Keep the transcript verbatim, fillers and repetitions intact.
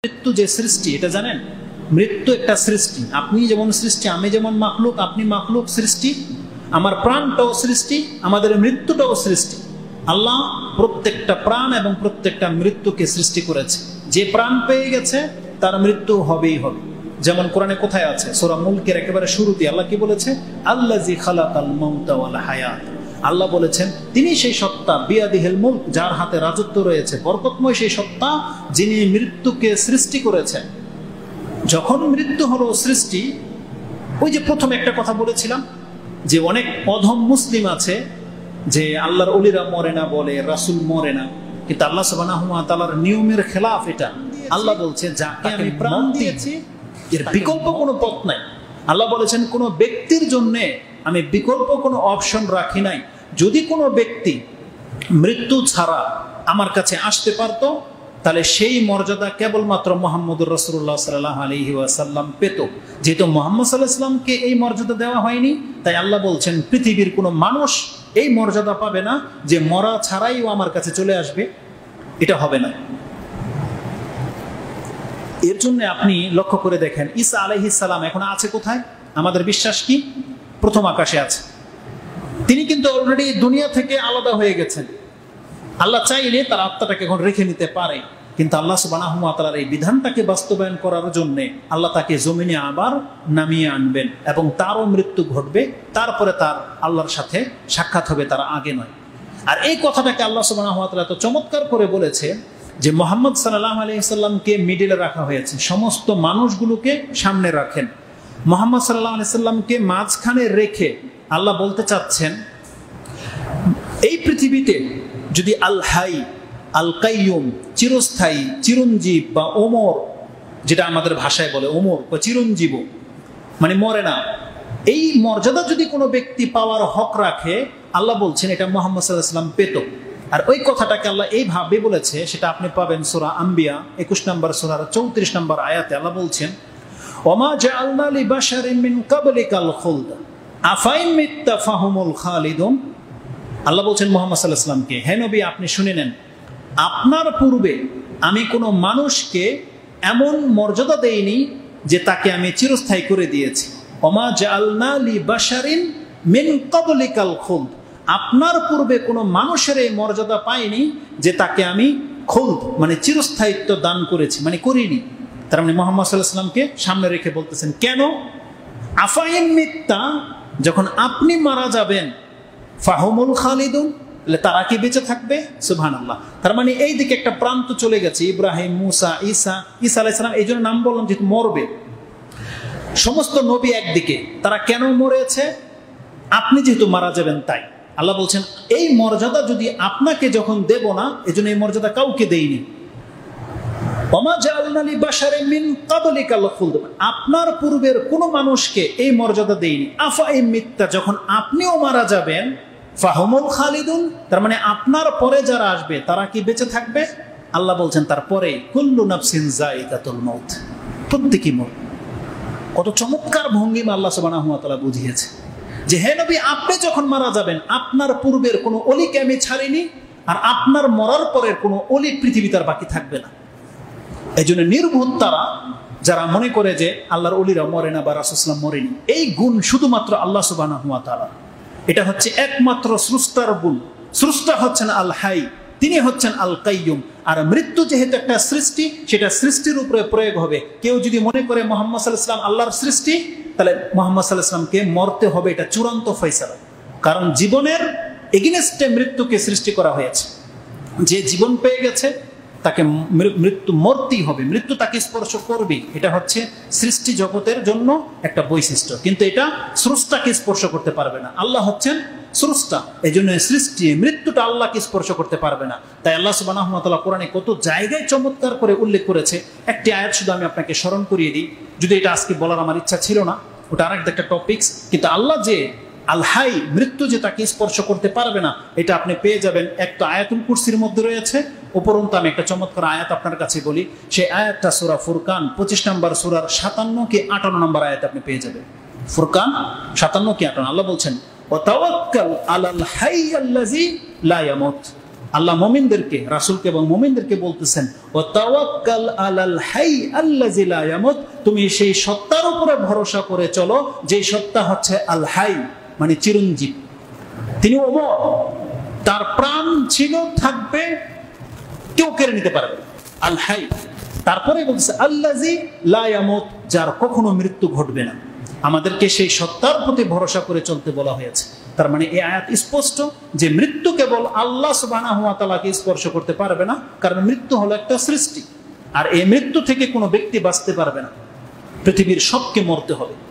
মৃত্যু যে সৃষ্টি এটা জানেন, মৃত্যু একটা সৃষ্টি। আপনি যেমন সৃষ্টি, আমি যেমন মাখলুক, আপনি মাখলুক সৃষ্টি, আমার প্রাণটাও সৃষ্টি, আমাদের মৃত্যুটাও সৃষ্টি। আল্লাহ প্রত্যেকটা প্রাণ এবং প্রত্যেকটা মৃত্যুকে সৃষ্টি করেছে। যে প্রাণ পেয়ে গেছে তার মৃত্যু হবেই হবে। যেমন কোরআনে কোথায় আছে, সূরা মুলকের একেবারে শুরুতে আল্লাহ কি বলেছে? আল্লাযী খালাকাল মাউতা ওয়াল হায়াত। আল্লাহ বলেছেন তিনি সেই সত্তা, বিয়াদিহিল মুলক, যার হাতে রাজত্ব রয়েছে, বরকতময় সেই সত্তা যিনি মৃত্যুকে সৃষ্টি করেছেন। যখন মৃত্যু হলো সৃষ্টি, ওই যে প্রথমে একটা কথা বলেছিলাম যে অনেক অধম মুসলিম আছে যে আল্লাহর ওলিরা মরে না বলে, রাসূল মরে না, কিন্তু আল্লাহ সুবহানাহু ওয়া তাআলার নিয়মের খেলাফ এটা। আল্লাহ বলছে যাকে আমি প্রাণ দিয়েছি এর বিকল্প কোনো পথ নাই। আল্লাহ বলেছেন কোনো ব্যক্তির জন্য আমি বিকল্প কোনো অপশন রাখি নাই। যদি কোনো ব্যক্তি মৃত্যু ছাড়া আমার কাছে আসতে পারতো তাহলে সেই মর্যাদা কেবলমাত্র মুহাম্মদুর রাসূলুল্লাহ সাল্লাল্লাহু আলাইহি ওয়াসাল্লাম পেত। যেহেতু মুহাম্মদ সাল্লাল্লাহু আলাইহি ওয়াসাল্লামকে এই মর্যাদা দেওয়া হয়নি, তাই আল্লাহ বলছেন পৃথিবীর কোনো মানুষ এই মর্যাদা পাবে না যে মরা ছাড়াই ও আমার কাছে চলে আসবে, এটা হবে না। এর জন্য আপনি লক্ষ্য করে দেখেন ঈসা আলাইহিস সালাম এখন আছে কোথায়? আমাদের বিশ্বাস কি? প্রথম আকাশে আছে। তিনি কিন্তু অলরেডি দুনিয়া থেকে আলাদা হয়ে গেছেন। আল্লাহ চাইলে তার আত্মাটাকে এখন রেখে নিতে পারে, কিন্তু আল্লাহ সুবহানাহু ওয়া তাআলার এই বিধানটাকে বাস্তবায়ন করার জন্য আল্লাহ তাকে জমিনে আবার নামিয়ে আনবেন এবং তারও মৃত্যু ঘটবে, তারপরে তার আল্লাহর সাথে সাক্ষাৎ হবে, তার আগে নয়। আর এই কথাটাকে আল্লাহ সুবহানাহু ওয়া তাআলা তো চমৎকার করে বলেছে যে মুহাম্মদ সাল্লাল্লাহু আলাইহি ওয়াসাল্লামকে মিডলে রাখা হয়েছে, সমস্ত মানুষগুলোকে সামনে রাখেন। মুহাম্মদ সাল্লাল্লাহু আলাইহি ওয়াসাল্লামকে মাঝখানে রেখে আল্লাহ বলতে চাচ্ছেন এই পৃথিবীতে যদি আল হাই, আল কাইয়ুম, চিরস্থায়ী, চিরঞ্জীব বা ওমর, যেটা আমাদের ভাষায় বলে ওমর বা চিরঞ্জীব, মানে মরে না, এই মর্যাদা যদি কোনো ব্যক্তি পাওয়ার হক রাখে, আল্লাহ বলছেন এটা মুহাম্মদ সাল্লাল্লাহু আলাইহি ওয়াসাল্লাম পেত। আর ওই কথাটাকে আল্লাহ এইভাবে বলেছে, সেটা আপনি পাবেন সূরা আম্বিয়া একুশ নম্বর সূরার চৌত্রিশ নম্বর আয়াতে। আল্লাহ বলছেন ওমা জাআলনা লিবাশারিন মিন ক্বাবলিকাল খুলদ আফাইন মিত্তা ফাহুমুল খালিদুন। আল্লাহ বলছেন মুহাম্মদ সাল্লাল্লাহু আলাইহি ওয়াসাল্লামকে, হে নবী আপনি শুনে নেন, আপনার পূর্বে আমি কোনো মানুষকে এমন মর্যাদা দেইনি যে তাকে আমি চিরস্থায়ী করে দিয়েছি। ওমা জাআলনা লিবাশারিন মিন ক্বাবলিকাল খুলদ, আপনার পূর্বে কোনো মানুষের এই মর্যাদা পাইনি যে তাকে আমি খুলদ মানে চিরস্থায়িত্ব দান করেছি, মানে করিনি। তার মানে মুহাম্মদ সাল্লাল্লাহু আলাইহি ওয়াসাল্লামকে সামনে রেখে বলতেছেন কেন? আফাইন মিত্তা, যখন আপনি মারা যাবেন, ফাহুমুল খালিদুন, তারা কি বেঁচে থাকবে? সুবহানাল্লাহ। তার মানে এই দিকে একটা প্রান্ত চলে গেছে, ইব্রাহিম, মুসা, ঈসা, ঈসা আলাইহিস সালাম, এই জন্য নাম বললাম যেহেতু মরবে। সমস্ত নবী একদিকে, তারা কেন মরেছে? আপনি যেহেতু মারা যাবেন তাই। আল্লাহ বলছেন এই মর্যাদা যদি আপনাকে যখন দেব না, এজন্য এই মর্যাদা কাউকে দেইনি। ওমা জাআলনা লিবাশারিন মিন ক্বাবলিকাল খুলদ, আপনার পূর্বের কোনো মানুষকে এই মর্যাদা দেইনি। আফাইন মিত্তা, যখন আপনিও মারা যাবেন, ফাহুমুল খালিদুন, তার মানে আপনার পরে যারা আসবে তারা কি বেঁচে থাকবে? আল্লাহ বলছেন তারপরে কুল্লু নাফসিন যায়িকাতুল মাউত, প্রত্যেকই মরবে। কত চমৎকার ভঙ্গিমা আল্লাহ সুবহানাহু ওয়া তাআলা বুঝিয়েছে যে হে নবী আপনি যখন মারা যাবেন, আপনার পূর্বের কোনো অলিকে আমি ছাড়িনি, আর আপনার মরার পরের কোনো অলি পৃথিবীতে আর বাকি থাকবে না। এই জন্য নির্বোধ তারা যারা মনে করে যে আল্লাহর অলিরা মরে না বা রাসূল সাল্লাল্লাহু আলাইহি ওয়াসাল্লাম মরেনি, এই গুণ শুধুমাত্র আল্লাহ সুবহানাহু ওয়া তাআলা। এটা হচ্ছে একমাত্র স্রষ্টার গুণ। স্রষ্টা হচ্ছেন আল হাই, তিনি হচ্ছেন আল কাইয়ুম। আর মৃত্যু যেহেতু একটা সৃষ্টি, সেটা সৃষ্টির উপরে প্রয়োগ হবে। কেউ যদি মনে করে মুহাম্মদ সাল্লাল্লাহু আলাইহি ওয়াসাল্লাম আল্লাহর সৃষ্টি, তাহলে মুহাম্মদ সাল্লাল্লাহু আলাইহি ওয়াসাল্লামকে মরতে হবে, এটা চূড়ান্ত ফয়সালা। কারণ জীবনের এগেইনস্টে মৃত্যুকে সৃষ্টি করা হয়েছে। যে জীবন পেয়ে গেছে তাকে মৃত্যু মরতেই হবে, মৃত্যু তাকে স্পর্শ করবে। এটা হচ্ছে সৃষ্টি জগতের জন্য একটা বৈশিষ্ট্য, কিন্তু এটা স্রষ্টাকে স্পর্শ করতে পারবে না। আল্লাহ হচ্ছেন স্রষ্টা, এই জন্য সৃষ্টি মৃত্যুটা আল্লাহকে স্পর্শ করতে পারবে না। তাই আল্লাহ সুবহানাহু ওয়া তাআলা কোরআনে কত জায়গায় চমৎকার করে উল্লেখ করেছে। একটি আয়াত শুধু আমি আপনাকে স্মরণ করিয়ে দিই, যদি এটা আজকে বলার আমার ইচ্ছা ছিল না, ওটা আরেকটা একটা টপিকস, কিন্তু আল্লাহ যে আল হাই, মৃত্যু যে তাকে স্পর্শ করতে পারবে না, এটা আপনি পেয়ে যাবেন একটা আয়াতুল কুরসির মধ্যে রয়েছে। উপরন্তু আমি একটা চমৎকার আয়াত আপনার কাছে বলি, সেই আয়াতটা সূরা ফুরকান পঁচিশ নম্বর সূরার সাতান্ন কি আটান্ন নম্বর আয়াত আপনি পেয়ে যাবেন। ফুরকান সাতান্ন কি আটান্ন, আল্লাহ বলছেন ওয়া তাওয়াক্কাল আলাল হাইয়্যাল্লাযী লা ইয়ামুত, আল্লাহ মুমিনদেরকে, রাসূলকে এবং মুমিনদেরকে বলতেছেন, ওয়া তাওয়াক্কাল আলাল হাই আল্লাযী লা ইয়ামুত, তুমি সেই সত্তার উপরে ভরসা করে চলো যে সত্তা হচ্ছে আল হাই, মানে চিরঞ্জীব। তিনি অমর, তার প্রাণ ছিল, থাকবে, কেউ কেড়ে নিতে পারবে। আল হাই, তারপরে বলছে আল্লাযী লা ইয়ামুত, যার কখনো মৃত্যু ঘটবে না। আমাদেরকে সেই সত্তার প্রতি ভরসা করে চলতে বলা হয়েছে। তার মানে এই আয়াত স্পষ্ট যে মৃত্যু কেবল আল্লাহ সুবহানাহু ওয়া তাআলাকে স্পর্শ করতে পারবে না, কারণ মৃত্যু হলো একটা সৃষ্টি, আর এই মৃত্যু থেকে কোনো ব্যক্তি বাঁচতে পারবে না। পৃথিবীর সবকে মরতে হবে।